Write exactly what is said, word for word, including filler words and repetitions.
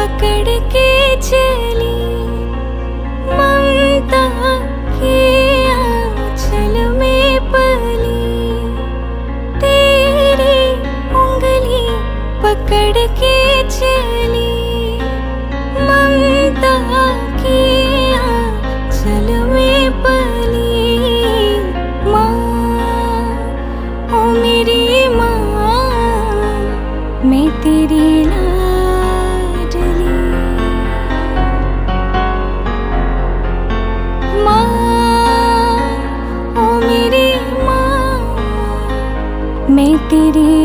पकड़ के चली, ममता के आंचल में पली। तेरी उंगली पकड़ के चली, ममता के आंचल में पली। माँ, ओ मेरी माँ, मैं तेरी लाडली। माँ, ओ मेरी माँ, मैं तेरी